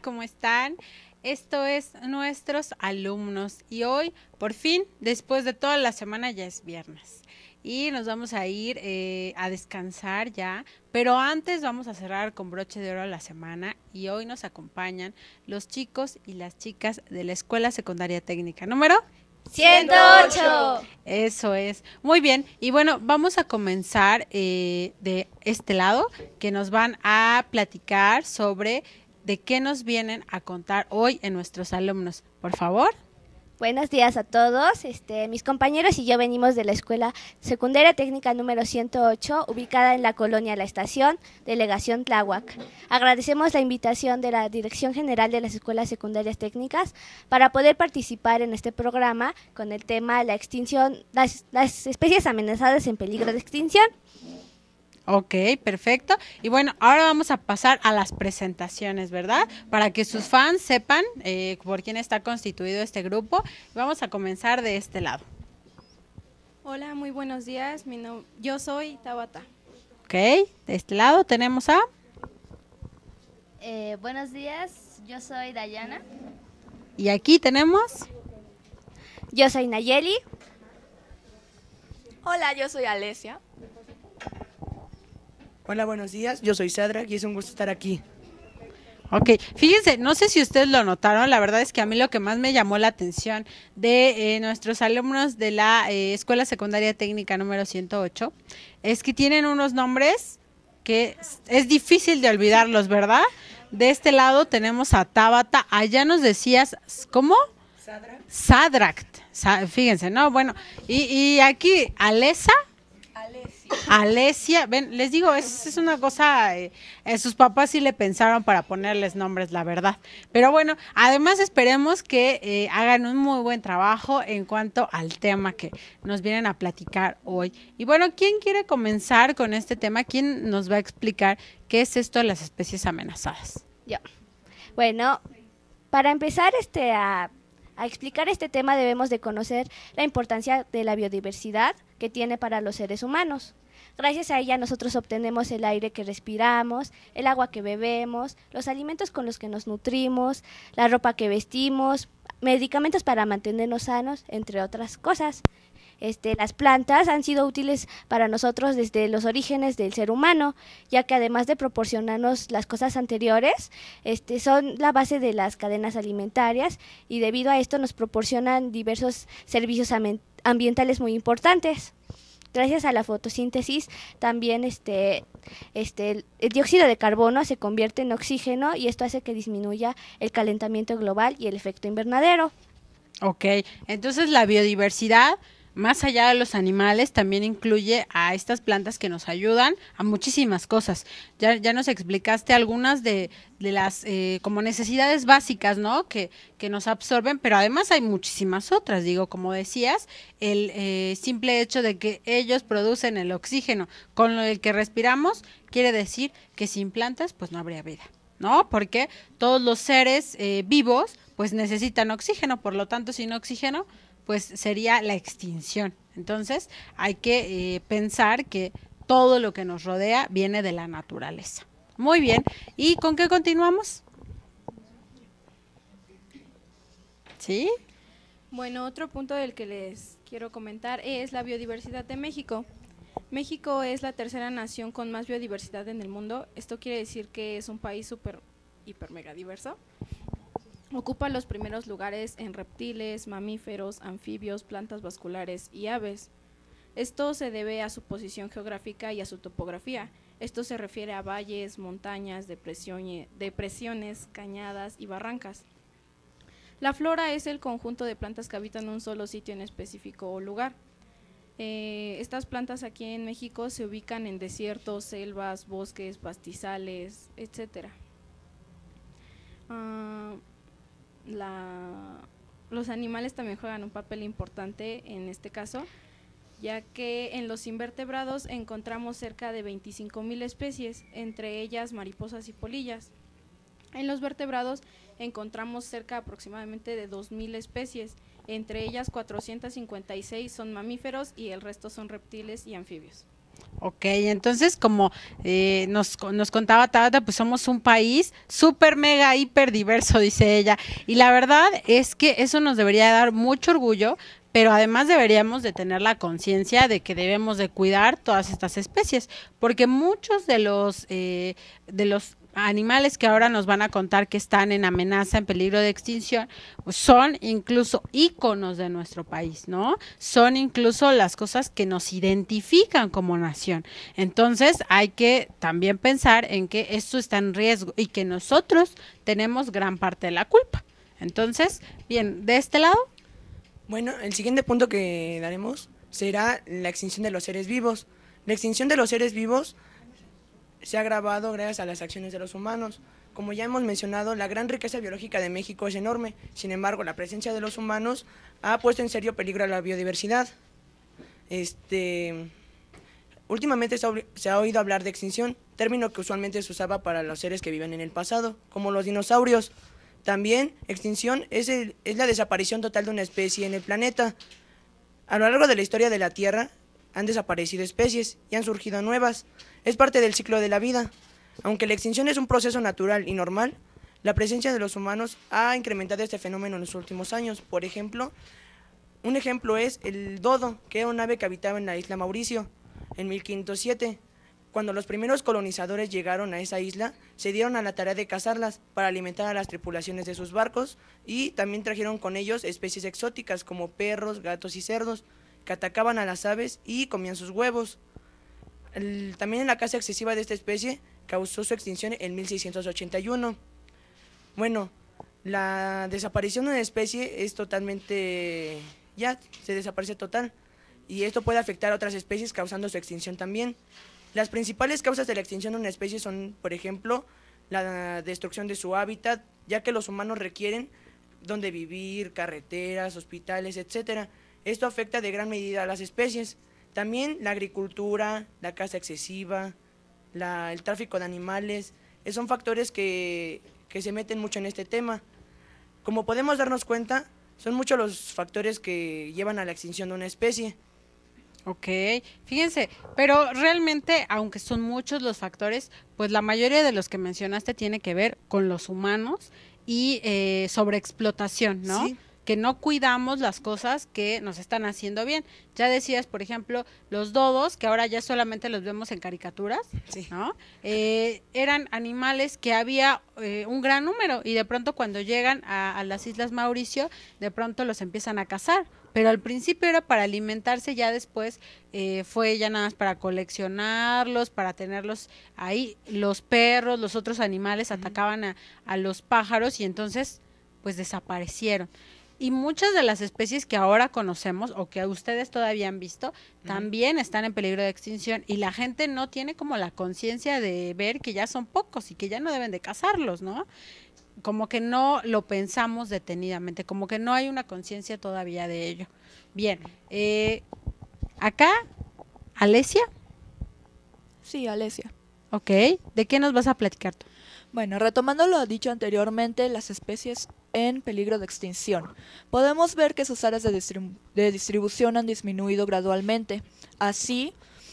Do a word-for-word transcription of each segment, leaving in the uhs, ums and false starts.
¿cómo están? Esto es Nuestros Alumnos y hoy, por fin, después de toda la semana, ya es viernes y nos vamos a ir eh, a descansar ya, pero antes vamos a cerrar con broche de oro la semana y hoy nos acompañan los chicos y las chicas de la Escuela Secundaria Técnica número ciento ocho. Eso es, muy bien, y bueno, vamos a comenzar eh, de este lado, que nos van a platicar sobre de qué nos vienen a contar hoy en nuestros alumnos, por favor. Buenos días a todos. Este, mis compañeros y yo venimos de la Escuela Secundaria Técnica número ciento ocho, ubicada en la colonia La Estación, delegación Tláhuac. Agradecemos la invitación de la Dirección General de las Escuelas Secundarias Técnicas para poder participar en este programa con el tema la extinción, las, las especies amenazadas en peligro de extinción. Ok, perfecto. Y bueno, ahora vamos a pasar a las presentaciones, ¿verdad? Para que sus fans sepan eh, por quién está constituido este grupo. Vamos a comenzar de este lado. Hola, muy buenos días. Mi no... Yo soy Tabata. Ok, de este lado tenemos a... Eh, buenos días, yo soy Dayana. Y aquí tenemos... Yo soy Nayeli. Hola, yo soy Alesia. Hola, buenos días, yo soy Sadrak y es un gusto estar aquí. Ok, fíjense, no sé si ustedes lo notaron, la verdad es que a mí lo que más me llamó la atención de eh, nuestros alumnos de la eh, Escuela Secundaria Técnica número ciento ocho es que tienen unos nombres que es, es difícil de olvidarlos, ¿verdad? De este lado tenemos a Tabata, allá nos decías, ¿cómo? Sadrak. Sadrak, Sa fíjense, ¿no? Bueno, y, y aquí, Alesa. Alesia, ven, les digo, es, es una cosa, eh, eh, sus papás sí le pensaron para ponerles nombres, la verdad. Pero bueno, además esperemos que eh, hagan un muy buen trabajo en cuanto al tema que nos vienen a platicar hoy. Y bueno, ¿quién quiere comenzar con este tema? ¿Quién nos va a explicar qué es esto de las especies amenazadas? Yo. Bueno, para empezar este a, a explicar este tema debemos de conocer la importancia de la biodiversidad que tiene para los seres humanos. Gracias a ella nosotros obtenemos el aire que respiramos, el agua que bebemos, los alimentos con los que nos nutrimos, la ropa que vestimos, medicamentos para mantenernos sanos, entre otras cosas. Este, las plantas han sido útiles para nosotros desde los orígenes del ser humano, ya que además de proporcionarnos las cosas anteriores, este, son la base de las cadenas alimentarias y debido a esto nos proporcionan diversos servicios ambientales muy importantes. Gracias a la fotosíntesis también este, este, el dióxido de carbono se convierte en oxígeno y esto hace que disminuya el calentamiento global y el efecto invernadero. Ok, entonces la biodiversidad, más allá de los animales, también incluye a estas plantas que nos ayudan a muchísimas cosas. Ya, ya nos explicaste algunas de, de las eh, como necesidades básicas, ¿no? Que, que nos absorben, pero además hay muchísimas otras. Digo, como decías, el eh, simple hecho de que ellos producen el oxígeno con el que respiramos, quiere decir que sin plantas, pues no habría vida, ¿no? Porque todos los seres eh, vivos, pues necesitan oxígeno, por lo tanto, sin oxígeno, pues sería la extinción. Entonces hay que eh, pensar que todo lo que nos rodea viene de la naturaleza. Muy bien, ¿y con qué continuamos? ¿Sí? Bueno, otro punto del que les quiero comentar es la biodiversidad de México. México es la tercera nación con más biodiversidad en el mundo. Esto quiere decir que es un país súper, hiper, mega diverso. Ocupa los primeros lugares en reptiles, mamíferos, anfibios, plantas vasculares y aves. Esto se debe a su posición geográfica y a su topografía. Esto se refiere a valles, montañas, depresiones, depresiones, cañadas y barrancas. La flora es el conjunto de plantas que habitan un solo sitio en específico o lugar. Eh, estas plantas aquí en México se ubican en desiertos, selvas, bosques, pastizales, etcétera. Uh, La, los animales también juegan un papel importante en este caso, ya que en los invertebrados encontramos cerca de veinticinco mil especies, entre ellas mariposas y polillas. En los vertebrados encontramos cerca aproximadamente de dos mil especies, entre ellas cuatrocientas cincuenta y seis son mamíferos y el resto son reptiles y anfibios. Ok, entonces como eh, nos, nos contaba Tabata, pues somos un país súper mega hiper diverso, dice ella, y la verdad es que eso nos debería dar mucho orgullo, pero además deberíamos de tener la conciencia de que debemos de cuidar todas estas especies, porque muchos de los eh, de los animales que ahora nos van a contar que están en amenaza, en peligro de extinción, pues son incluso íconos de nuestro país, ¿no? Son incluso las cosas que nos identifican como nación. Entonces hay que también pensar en que esto está en riesgo y que nosotros tenemos gran parte de la culpa. Entonces, bien, de este lado. Bueno, el siguiente punto que daremos será la extinción de los seres vivos. La extinción de los seres vivos se ha agravado gracias a las acciones de los humanos. Como ya hemos mencionado, la gran riqueza biológica de México es enorme. Sin embargo, la presencia de los humanos ha puesto en serio peligro a la biodiversidad. Este, últimamente se ha, se ha oído hablar de extinción, término que usualmente se usaba para los seres que viven en el pasado, como los dinosaurios. También, extinción es, el, es la desaparición total de una especie en el planeta. A lo largo de la historia de la Tierra, han desaparecido especies y han surgido nuevas. Es parte del ciclo de la vida. Aunque la extinción es un proceso natural y normal, la presencia de los humanos ha incrementado este fenómeno en los últimos años. Por ejemplo, un ejemplo es el dodo, que era un ave que habitaba en la isla Mauricio en mil quinientos siete. Cuando los primeros colonizadores llegaron a esa isla, se dieron a la tarea de cazarlas para alimentar a las tripulaciones de sus barcos y también trajeron con ellos especies exóticas como perros, gatos y cerdos, que atacaban a las aves y comían sus huevos. El, también la caza excesiva de esta especie causó su extinción en mil seiscientos ochenta y uno. Bueno, la desaparición de una especie es totalmente... ya, se desaparece total. Y esto puede afectar a otras especies causando su extinción también. Las principales causas de la extinción de una especie son, por ejemplo, la destrucción de su hábitat, ya que los humanos requieren donde vivir, carreteras, hospitales, etcétera. Esto afecta de gran medida a las especies. También la agricultura, la caza excesiva, la, el tráfico de animales, son factores que, que se meten mucho en este tema. Como podemos darnos cuenta, son muchos los factores que llevan a la extinción de una especie. Ok, fíjense, pero realmente, aunque son muchos los factores, pues la mayoría de los que mencionaste tiene que ver con los humanos y eh, sobreexplotación, ¿no? Sí. Que no cuidamos las cosas que nos están haciendo bien. Ya decías, por ejemplo, los dodos, que ahora ya solamente los vemos en caricaturas, Sí. ¿no? Eh, eran animales que había eh, un gran número y de pronto cuando llegan a, a las Islas Mauricio, de pronto los empiezan a cazar. Pero al principio era para alimentarse, ya después eh, fue ya nada más para coleccionarlos, para tenerlos ahí. Los perros, los otros animales uh-huh. atacaban a, a los pájaros y entonces pues desaparecieron. Y muchas de las especies que ahora conocemos o que ustedes todavía han visto, uh-huh. también están en peligro de extinción y la gente no tiene como la conciencia de ver que ya son pocos y que ya no deben de cazarlos, ¿no? Como que no lo pensamos detenidamente, como que no hay una conciencia todavía de ello. Bien, eh, acá, Alesia. Sí, Alesia. Ok, ¿de qué nos vas a platicar tú? Bueno, retomando lo dicho anteriormente, las especies en peligro de extinción. Podemos ver que sus áreas de, distribu- de distribución han disminuido gradualmente. Así,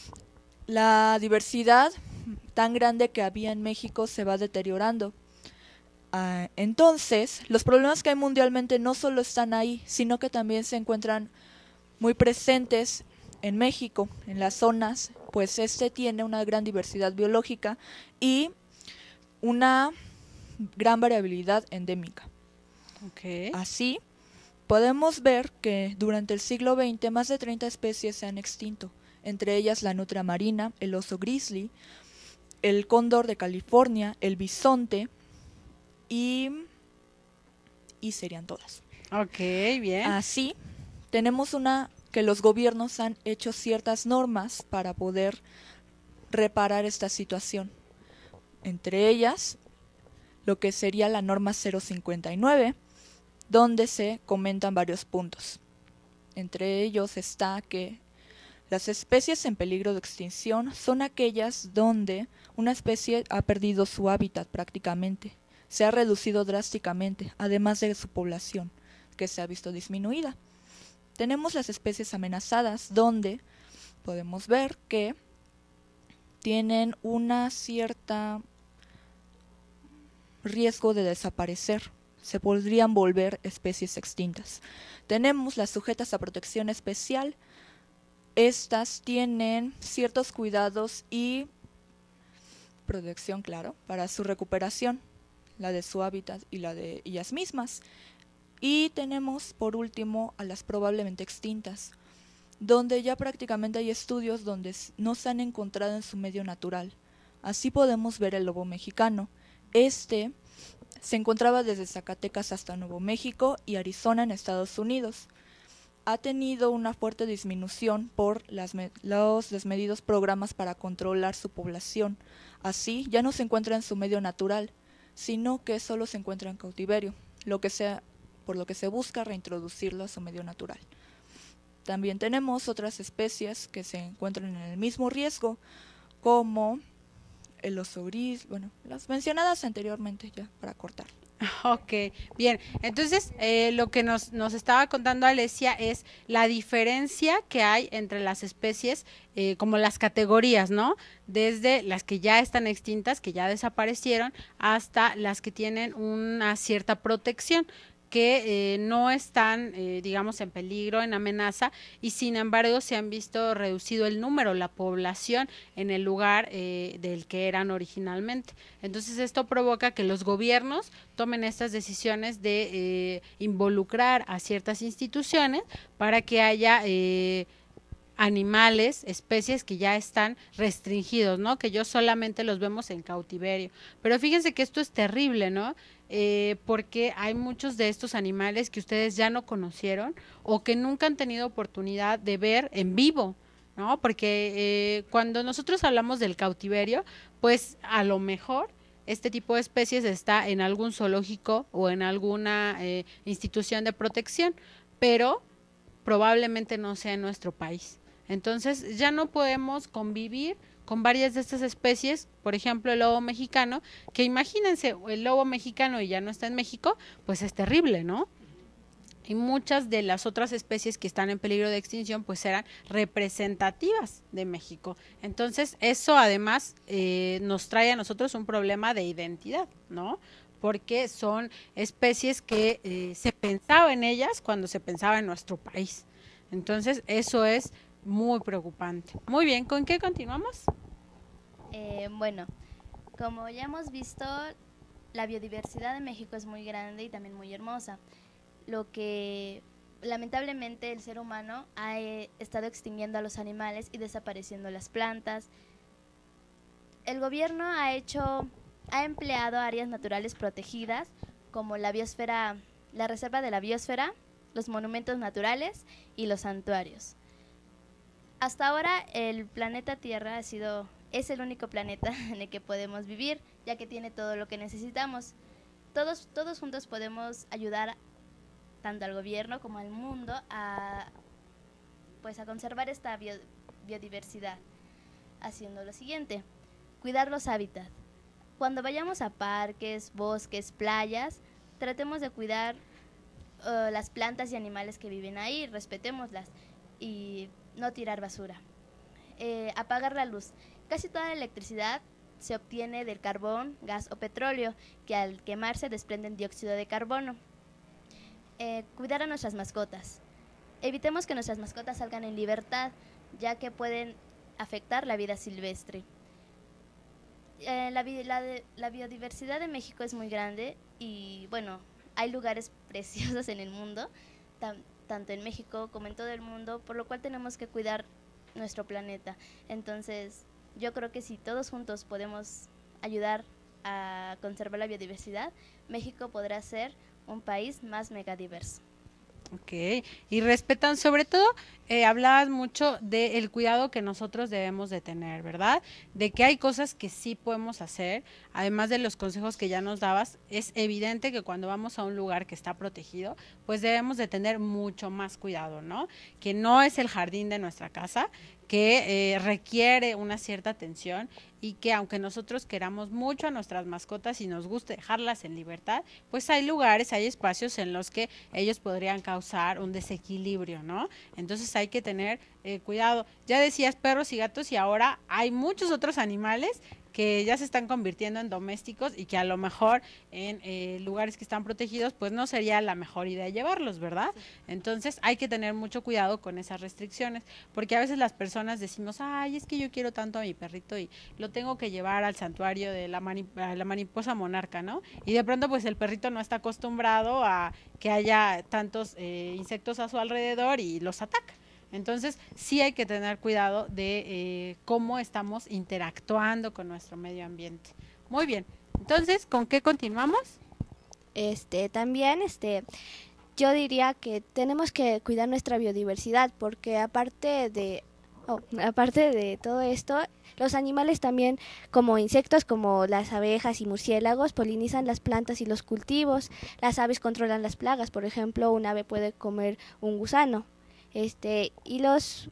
la diversidad tan grande que había en México se va deteriorando. Uh, entonces, los problemas que hay mundialmente no solo están ahí, sino que también se encuentran muy presentes en México, en las zonas, pues este tiene una gran diversidad biológica y una gran variabilidad endémica. Okay. Así, podemos ver que durante el siglo veinte más de treinta especies se han extinto, entre ellas la nutria marina, el oso grizzly, el cóndor de California, el bisonte, Y, y serían todas. Ok, bien. Así, tenemos una que los gobiernos han hecho ciertas normas para poder reparar esta situación. Entre ellas, lo que sería la norma cero cincuenta y nueve, donde se comentan varios puntos. Entre ellos está que las especies en peligro de extinción son aquellas donde una especie ha perdido su hábitat prácticamente. Se ha reducido drásticamente, además de su población, que se ha visto disminuida. Tenemos las especies amenazadas, donde podemos ver que tienen una cierta riesgo de desaparecer, se podrían volver especies extintas. Tenemos las sujetas a protección especial. Estas tienen ciertos cuidados y protección, claro, para su recuperación, la de su hábitat y la de ellas mismas. Y tenemos, por último, a las probablemente extintas, donde ya prácticamente hay estudios donde no se han encontrado en su medio natural. Así podemos ver el lobo mexicano. Este se encontraba desde Zacatecas hasta Nuevo México y Arizona en Estados Unidos. Ha tenido una fuerte disminución por las los desmedidos programas para controlar su población. Así, ya no se encuentra en su medio natural, sino que solo se encuentra en cautiverio, lo que sea, por lo que se busca reintroducirlo a su medio natural. También tenemos otras especies que se encuentran en el mismo riesgo, como el oso gris, bueno, las mencionadas anteriormente, ya para cortar. Ok, bien. Entonces, eh, lo que nos, nos estaba contando Alesia es la diferencia que hay entre las especies, eh, como las categorías, ¿no? Desde las que ya están extintas, que ya desaparecieron, hasta las que tienen una cierta protección, que eh, no están, eh, digamos, en peligro, en amenaza, y sin embargo se han visto reducido el número, la población en el lugar eh, del que eran originalmente. Entonces esto provoca que los gobiernos tomen estas decisiones de eh, involucrar a ciertas instituciones para que haya eh, animales, especies que ya están restringidos, ¿no? Que yo solamente los vemos en cautiverio. Pero fíjense que esto es terrible, ¿no? Eh, porque hay muchos de estos animales que ustedes ya no conocieron o que nunca han tenido oportunidad de ver en vivo, ¿no? Porque eh, cuando nosotros hablamos del cautiverio, pues a lo mejor este tipo de especies está en algún zoológico o en alguna eh, institución de protección, pero probablemente no sea en nuestro país. Entonces ya no podemos convivir con varias de estas especies, por ejemplo el lobo mexicano, que imagínense, el lobo mexicano y ya no está en México, pues es terrible, ¿no? Y muchas de las otras especies que están en peligro de extinción pues eran representativas de México. Entonces eso además eh, nos trae a nosotros un problema de identidad, ¿no? Porque son especies que eh, se pensaba en ellas cuando se pensaba en nuestro país. Entonces eso es muy preocupante. Muy bien, ¿con qué continuamos? Eh, bueno, como ya hemos visto, la biodiversidad de México es muy grande y también muy hermosa. Lo que lamentablemente el ser humano ha eh, estado extinguiendo a los animales y desapareciendo las plantas. El gobierno ha hecho, ha empleado áreas naturales protegidas como la biosfera, la reserva de la biosfera, los monumentos naturales y los santuarios. Hasta ahora el planeta Tierra ha sido, es el único planeta en el que podemos vivir, ya que tiene todo lo que necesitamos. Todos, todos juntos podemos ayudar tanto al gobierno como al mundo a, pues, a conservar esta bio, biodiversidad, haciendo lo siguiente: cuidar los hábitats. Cuando vayamos a parques, bosques, playas, tratemos de cuidar uh, las plantas y animales que viven ahí, respetémoslas y no tirar basura. Eh, apagar la luz. Casi toda la electricidad se obtiene del carbón, gas o petróleo, que al quemarse desprenden dióxido de carbono. Eh, cuidar a nuestras mascotas. Evitemos que nuestras mascotas salgan en libertad, ya que pueden afectar la vida silvestre. Eh, la, la, la biodiversidad de México es muy grande y, bueno, hay lugares preciosos en el mundo, tam, tanto en México como en todo el mundo, por lo cual tenemos que cuidar nuestro planeta. Entonces, yo creo que si todos juntos podemos ayudar a conservar la biodiversidad, México podrá ser un país más megadiverso. Ok, y respetan, sobre todo, eh, hablabas mucho del cuidado que nosotros debemos de tener, ¿verdad? De que hay cosas que sí podemos hacer, además de los consejos que ya nos dabas. Es evidente que cuando vamos a un lugar que está protegido, pues debemos de tener mucho más cuidado, ¿no? Que no es el jardín de nuestra casa, que eh, requiere una cierta atención y que aunque nosotros queramos mucho a nuestras mascotas y nos guste dejarlas en libertad, pues hay lugares, hay espacios en los que ellos podrían causar un desequilibrio, ¿no? Entonces hay que tener eh, cuidado. Ya decías perros y gatos y ahora hay muchos otros animales que ya se están convirtiendo en domésticos y que a lo mejor en eh, lugares que están protegidos pues no sería la mejor idea llevarlos, ¿verdad? Sí. Entonces hay que tener mucho cuidado con esas restricciones, porque a veces las personas decimos, ay, es que yo quiero tanto a mi perrito y lo tengo que llevar al santuario de la, mani la mariposa monarca, ¿no? Y de pronto pues el perrito no está acostumbrado a que haya tantos eh, insectos a su alrededor y los ataca. Entonces, sí hay que tener cuidado de eh, cómo estamos interactuando con nuestro medio ambiente. Muy bien. Entonces, ¿con qué continuamos? Este, también, este, yo diría que tenemos que cuidar nuestra biodiversidad, porque aparte de, oh, aparte de todo esto, los animales también, como insectos como las abejas y murciélagos, polinizan las plantas y los cultivos. Las aves controlan las plagas. Por ejemplo, un ave puede comer un gusano. Este, y los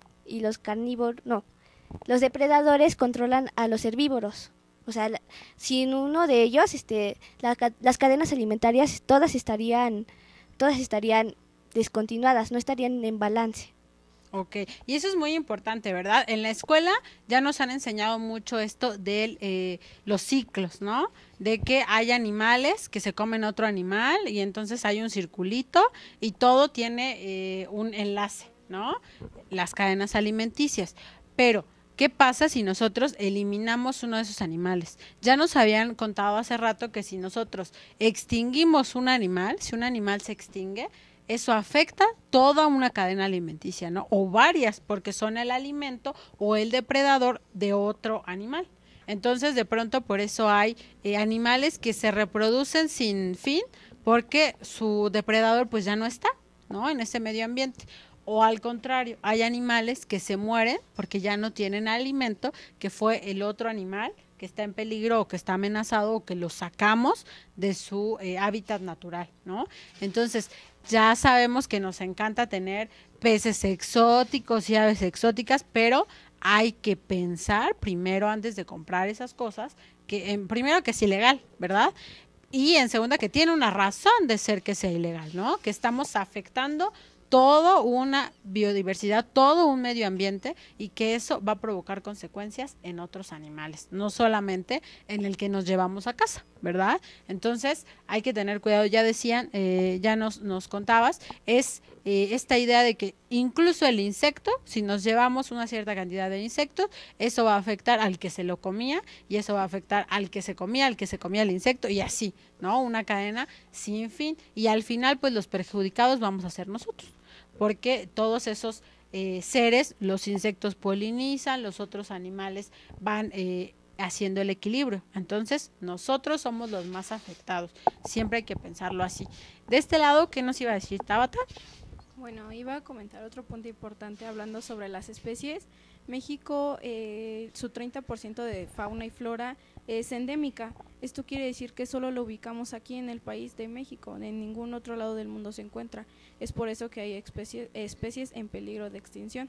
y los carnívoros, no, los depredadores controlan a los herbívoros. O sea, la, sin uno de ellos, este, la, las cadenas alimentarias todas estarían, todas estarían descontinuadas, no estarían en balance. Ok, y eso es muy importante, ¿verdad? En la escuela ya nos han enseñado mucho esto de eh, los ciclos, ¿no? De que hay animales que se comen otro animal y entonces hay un circulito y todo tiene eh, un enlace, ¿no? Las cadenas alimenticias. Pero, ¿qué pasa si nosotros eliminamos uno de esos animales? Ya nos habían contado hace rato que si nosotros extinguimos un animal, si un animal se extingue, eso afecta toda una cadena alimenticia, ¿no? O varias, porque son el alimento o el depredador de otro animal. Entonces, de pronto, por eso hay eh, animales que se reproducen sin fin, porque su depredador pues ya no está, ¿no? En ese medio ambiente. O al contrario, hay animales que se mueren porque ya no tienen alimento, que fue el otro animal que está en peligro o que está amenazado o que lo sacamos de su eh, hábitat natural, ¿no? Entonces, ya sabemos que nos encanta tener peces exóticos y aves exóticas, pero hay que pensar primero antes de comprar esas cosas, que en primero que es ilegal, ¿verdad? Y en segunda que tiene una razón de ser que sea ilegal, ¿no? Que estamos afectando toda una biodiversidad, todo un medio ambiente y que eso va a provocar consecuencias en otros animales, no solamente en el que nos llevamos a casa, ¿verdad? Entonces hay que tener cuidado, ya decían, eh, ya nos, nos contabas, es eh, esta idea de que incluso el insecto, si nos llevamos una cierta cantidad de insectos, eso va a afectar al que se lo comía y eso va a afectar al que se comía, al que se comía el insecto y así, ¿no? Una cadena sin fin y al final pues los perjudicados vamos a ser nosotros, porque todos esos eh, seres, los insectos polinizan, los otros animales van eh, haciendo el equilibrio. Entonces, nosotros somos los más afectados. Siempre hay que pensarlo así. De este lado, ¿qué nos iba a decir Tabata? Bueno, iba a comentar otro punto importante hablando sobre las especies. México, eh, su treinta por ciento de fauna y flora es endémica. Esto quiere decir que solo lo ubicamos aquí en el país de México, en ningún otro lado del mundo se encuentra. Es por eso que hay especies, especies en peligro de extinción.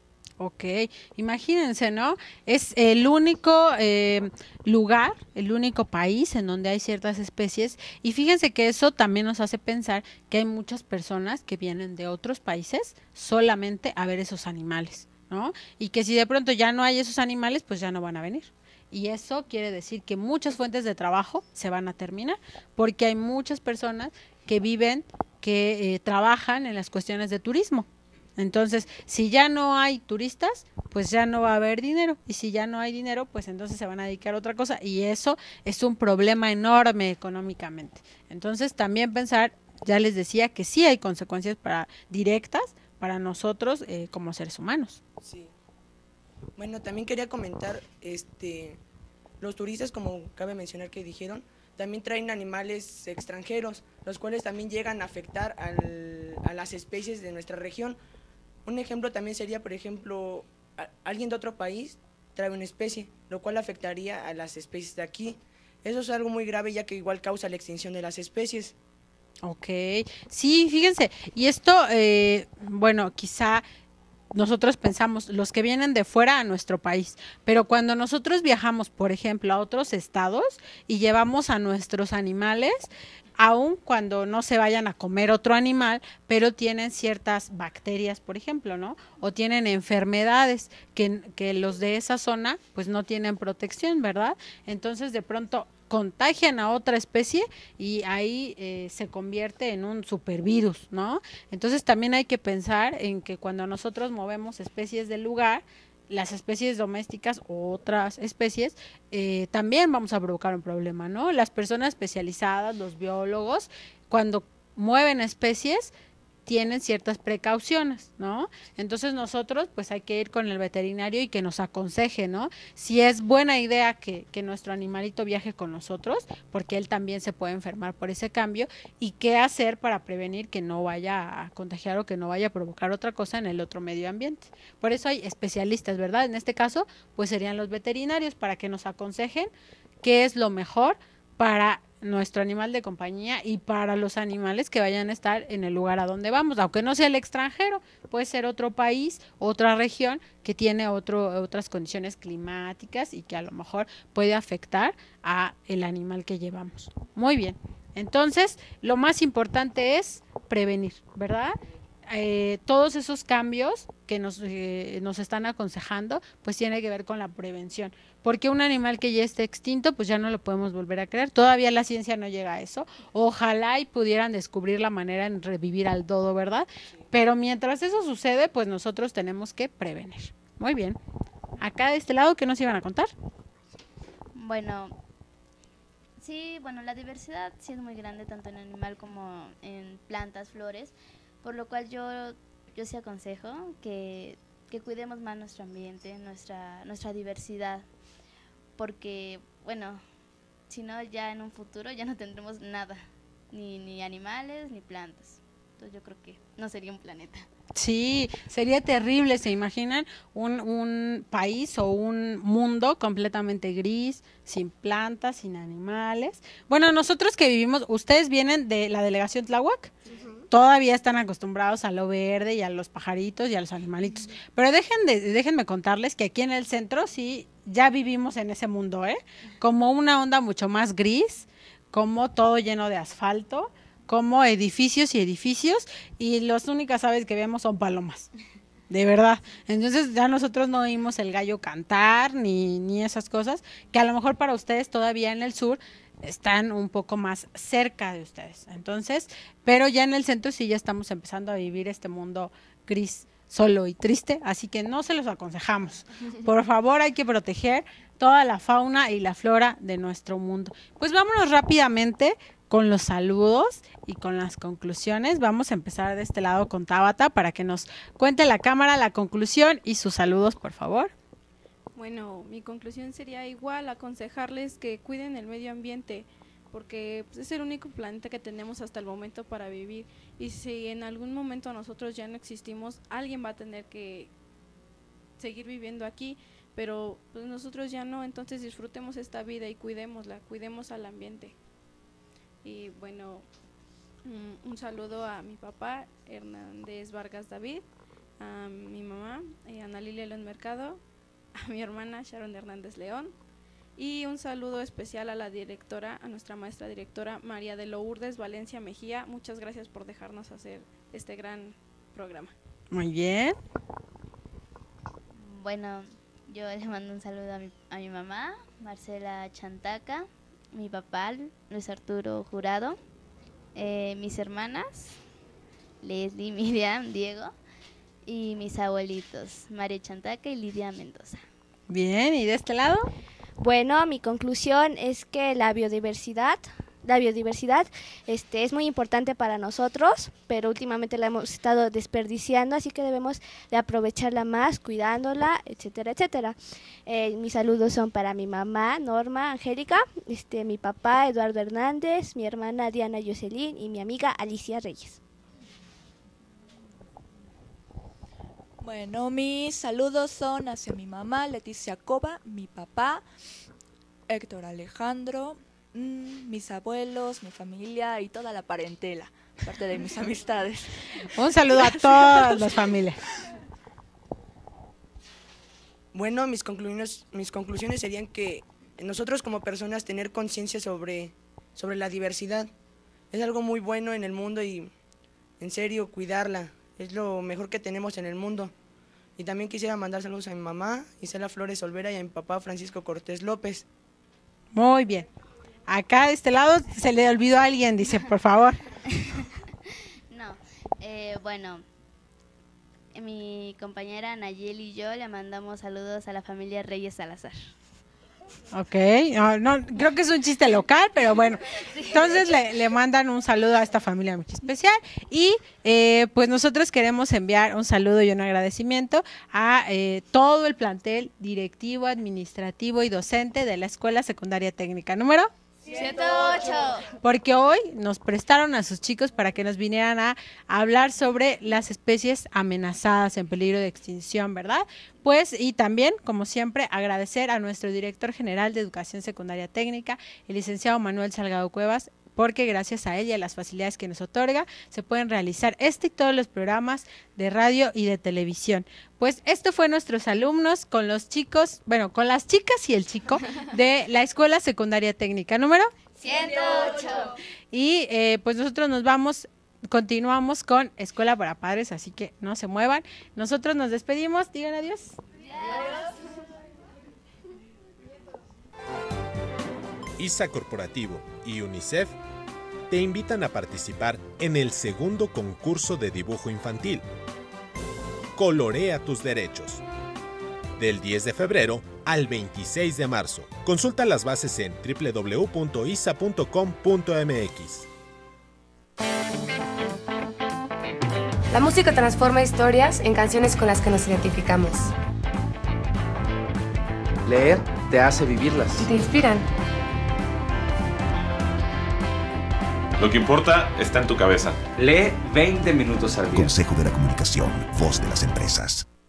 Ok, imagínense, ¿no? Es el único eh, lugar, el único país en donde hay ciertas especies y fíjense que eso también nos hace pensar que hay muchas personas que vienen de otros países solamente a ver esos animales, ¿no? Y que si de pronto ya no hay esos animales, pues ya no van a venir. Y eso quiere decir que muchas fuentes de trabajo se van a terminar, porque hay muchas personas que viven, que eh, trabajan en las cuestiones de turismo. Entonces, si ya no hay turistas, pues ya no va a haber dinero. Y si ya no hay dinero, pues entonces se van a dedicar a otra cosa. Y eso es un problema enorme económicamente. Entonces, también pensar, ya les decía, que sí hay consecuencias para, directas para nosotros eh, como seres humanos. Sí. Bueno, también quería comentar, este, los turistas, como cabe mencionar que dijeron, también traen animales extranjeros, los cuales también llegan a afectar al, a las especies de nuestra región. Un ejemplo también sería, por ejemplo, a, alguien de otro país trae una especie, lo cual afectaría a las especies de aquí. Eso es algo muy grave, ya que igual causa la extinción de las especies. Ok, sí, fíjense, y esto, eh, bueno, quizá nosotros pensamos los que vienen de fuera a nuestro país, pero cuando nosotros viajamos, por ejemplo, a otros estados y llevamos a nuestros animales, aun cuando no se vayan a comer otro animal, pero tienen ciertas bacterias, por ejemplo, ¿no? O tienen enfermedades que, que los de esa zona pues no tienen protección, ¿verdad? Entonces de pronto contagian a otra especie y ahí eh, se convierte en un supervirus, ¿no? Entonces también hay que pensar en que cuando nosotros movemos especies del lugar, las especies domésticas o otras especies, eh, también vamos a provocar un problema, ¿no? Las personas especializadas, los biólogos, cuando mueven especies, tienen ciertas precauciones, ¿no? Entonces nosotros pues hay que ir con el veterinario y que nos aconseje, ¿no? Si es buena idea que, que nuestro animalito viaje con nosotros, porque él también se puede enfermar por ese cambio, y qué hacer para prevenir que no vaya a contagiar o que no vaya a provocar otra cosa en el otro medio ambiente. Por eso hay especialistas, ¿verdad? En este caso pues serían los veterinarios para que nos aconsejen qué es lo mejor para nuestro animal de compañía y para los animales que vayan a estar en el lugar a donde vamos, aunque no sea el extranjero, puede ser otro país, otra región que tiene otro, otras condiciones climáticas y que a lo mejor puede afectar a el animal que llevamos. Muy bien, entonces lo más importante es prevenir, ¿verdad? Eh, todos esos cambios que nos, eh, nos están aconsejando, pues tiene que ver con la prevención, porque un animal que ya esté extinto, pues ya no lo podemos volver a crear, todavía la ciencia no llega a eso, ojalá y pudieran descubrir la manera en revivir al dodo, ¿verdad? Pero mientras eso sucede, pues nosotros tenemos que prevenir. Muy bien, acá de este lado, ¿qué nos iban a contar? Bueno, sí, bueno, la diversidad sí es muy grande, tanto en animal como en plantas, flores, por lo cual yo, yo sí aconsejo que, que cuidemos más nuestro ambiente, nuestra, nuestra diversidad, porque, bueno, si no, ya en un futuro ya no tendremos nada, ni, ni animales ni plantas. Entonces yo creo que no sería un planeta. Sí, sería terrible, ¿se imaginan? Un, un país o un mundo completamente gris, sin plantas, sin animales. Bueno, nosotros que vivimos, ustedes vienen de la delegación Tláhuac, uh-huh. Todavía están acostumbrados a lo verde y a los pajaritos y a los animalitos. Uh-huh. Pero dejen de, déjenme contarles que aquí en el centro sí ya vivimos en ese mundo, ¿eh? Como una onda mucho más gris, como todo lleno de asfalto, como edificios y edificios, y las únicas aves que vemos son palomas, de verdad. Entonces ya nosotros no oímos el gallo cantar, ni, ni esas cosas, que a lo mejor para ustedes todavía en el sur están un poco más cerca de ustedes. Entonces, pero ya en el centro sí ya estamos empezando a vivir este mundo gris, solo y triste, así que no se los aconsejamos. Por favor, hay que proteger toda la fauna y la flora de nuestro mundo. Pues vámonos rápidamente con los saludos y con las conclusiones. Vamos a empezar de este lado con Tabata para que nos cuente la cámara la conclusión y sus saludos, por favor. Bueno, mi conclusión sería igual, aconsejarles que cuiden el medio ambiente, porque pues, es el único planeta que tenemos hasta el momento para vivir, y si en algún momento nosotros ya no existimos, alguien va a tener que seguir viviendo aquí, pero pues, nosotros ya no, entonces disfrutemos esta vida y cuidémosla, cuidemos al ambiente. Y bueno, un saludo a mi papá, Hernández Vargas David, a mi mamá, eh, Ana Lilia León Mercado, a mi hermana Sharon Hernández León, y un saludo especial a la directora, a nuestra maestra directora María de Lourdes Valencia Mejía. Muchas gracias por dejarnos hacer este gran programa. Muy bien. Bueno, yo le mando un saludo a mi, a mi mamá, Marcela Chantaca, mi papá, Luis Arturo Jurado, eh, mis hermanas, Leslie, Miriam, Diego, y mis abuelitos, María Chantaca y Lidia Mendoza. Bien, ¿y de este lado? Bueno, mi conclusión es que la biodiversidad, la biodiversidad este, es muy importante para nosotros, pero últimamente la hemos estado desperdiciando, así que debemos de aprovecharla más, cuidándola, etcétera, etcétera. Eh, mis saludos son para mi mamá, Norma Angélica, este, mi papá, Eduardo Hernández, mi hermana Diana Jocelyn y mi amiga Alicia Reyes. Bueno, mis saludos son hacia mi mamá, Leticia Cova, mi papá, Héctor Alejandro, mmm, mis abuelos, mi familia y toda la parentela, parte de mis amistades. Un saludo a todas las familias. Bueno, mis conclusiones, mis conclusiones serían que nosotros como personas tener conciencia sobre, sobre la diversidad es algo muy bueno en el mundo y en serio cuidarla, es lo mejor que tenemos en el mundo. Y también quisiera mandar saludos a mi mamá, Isela Flores Olvera, y a mi papá, Francisco Cortés López. Muy bien. Acá de este lado se le olvidó a alguien, dice, por favor. No, eh, bueno, mi compañera Nayeli y yo le mandamos saludos a la familia Reyes Salazar. Ok, no, no, creo que es un chiste local, pero bueno, entonces le, le mandan un saludo a esta familia muy especial y eh, pues nosotros queremos enviar un saludo y un agradecimiento a eh, todo el plantel directivo, administrativo y docente de la Escuela Secundaria Técnica número ciento ocho. Porque hoy nos prestaron a sus chicos para que nos vinieran a, a hablar sobre las especies amenazadas en peligro de extinción, ¿verdad? Pues y también, como siempre, agradecer a nuestro director general de Educación Secundaria Técnica, el licenciado Manuel Salgado Cuevas, porque gracias a él y a las facilidades que nos otorga, se pueden realizar este y todos los programas de radio y de televisión. Pues esto fue nuestros alumnos con los chicos, bueno, con las chicas y el chico de la Escuela Secundaria Técnica número ciento ocho. Y eh, pues nosotros nos vamos, continuamos con Escuela para Padres, así que no se muevan. Nosotros nos despedimos, digan adiós. Adiós. I S A Corporativo y UNICEF te invitan a participar en el segundo concurso de dibujo infantil. Colorea tus derechos. Del diez de febrero al veintiséis de marzo. Consulta las bases en doble u doble u doble u punto i s a punto com punto m x. La música transforma historias en canciones con las que nos identificamos. Leer te hace vivirlas. Y te inspiran. Lo que importa está en tu cabeza. Lee veinte minutos al día. Consejo de la Comunicación, voz de las empresas.